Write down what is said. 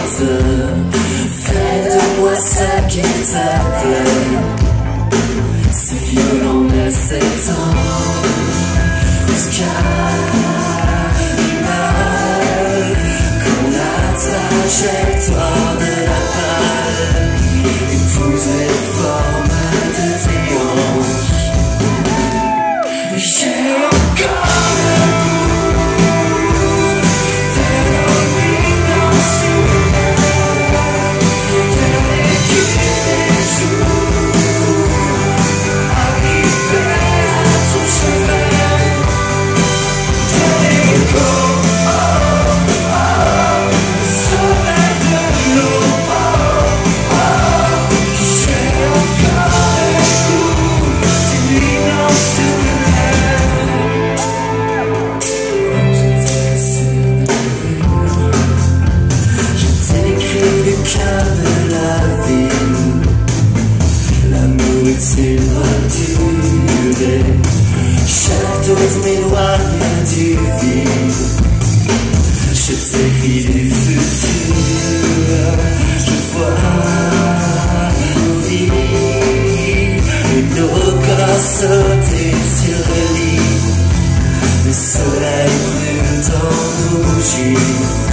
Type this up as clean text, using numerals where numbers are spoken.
heures. Fais de moi ça qui t'appelle. C'est violent mais c'est temps. Jusqu'à l'image qu'on a ta trajectoire de la balle. Épouse les formes de tes hanches. J'ai encore le goût de l'opinion sous de l'équipe des jours. Arrivé à ton chevet de l'écho, sommet de l'eau. J'ai encore le goût d'une immense de la ville, l'amour est une durée. Chaque dose m'éloigne du vide. Je t'écris du futur. Je vois vie et nos corps sauter sur le lit. Le soleil brûle dans nos bougies.